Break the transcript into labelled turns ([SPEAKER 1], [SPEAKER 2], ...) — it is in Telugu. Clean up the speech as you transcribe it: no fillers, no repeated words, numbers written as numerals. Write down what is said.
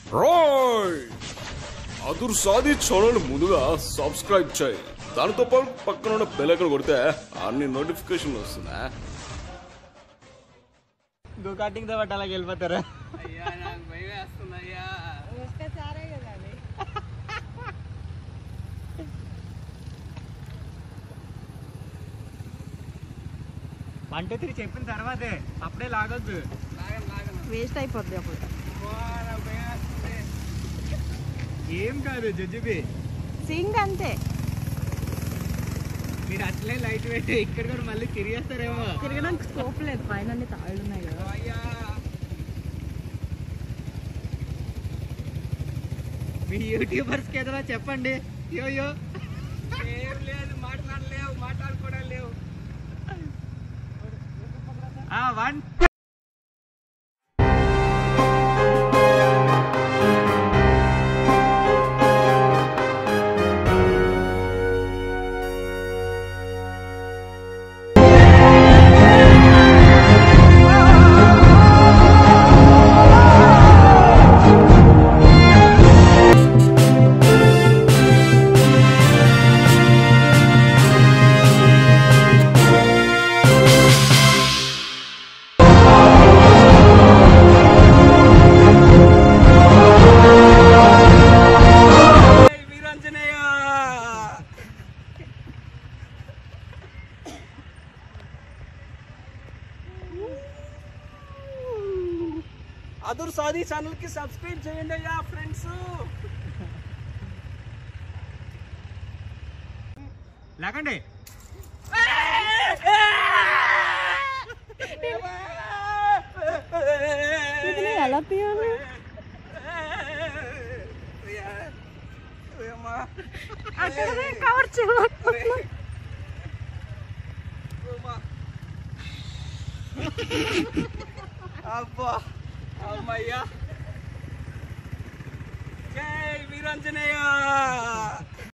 [SPEAKER 1] రాయ్ అదుర్ సాది ఛానల్ ముందుగా సబ్స్క్రైబ్ చేయి. దానితో పాటు పక్కన ఉన్న బెల్ ఐకాన్ కొడితే అన్ని నోటిఫికేషన్లు వస్తుందా.
[SPEAKER 2] గో కటింగ్ తో బట్టి అలాగే వెళ్ళిపోతారా?
[SPEAKER 3] అయ్యా నాకు భయం వేస్తుందయ్యా.
[SPEAKER 4] ఒక్కసారే కదా అది.
[SPEAKER 2] వన్ టూ త్రీ చెప్పిన తర్వాతే అప్పుడే లాగొద్దు,
[SPEAKER 4] వేస్ట్ అయిపోద్ది అప్పుడు.
[SPEAKER 3] నాకు భయం వేస్తుంది.
[SPEAKER 2] ఏం కాదు జడ్జిబి,
[SPEAKER 4] సింగ్ అంతే.
[SPEAKER 2] మీరు అట్లే లైట్ పెట్టి ఇక్కడ కూడా మళ్ళీ తిరిగేస్తారేమో.
[SPEAKER 4] తిరగడానికి స్కోప్ లేదు, పైన అన్ని తాళ్ళు ఉన్నాయి కదా.
[SPEAKER 3] అయ్యా
[SPEAKER 2] మీ యూట్యూబర్స్ కి ఏదైనా చెప్పండి. యోయో
[SPEAKER 3] ఏం లేదు, మాట్లాడలేవు, మాట్లాడుకోవడం లేవు.
[SPEAKER 2] వన్
[SPEAKER 3] అదుర్ సాది ఛానల్ కి సబ్స్క్రైబ్ చేయండి అయ్యా ఫ్రెండ్స్.
[SPEAKER 2] లాగండి.
[SPEAKER 4] ఇది ఎలా తీయాలి? అక్కడ కవర్ చేయలేకపోతున్నా.
[SPEAKER 3] అబ్బా అమ్మయ్యా. జై వీరాంజనేయ.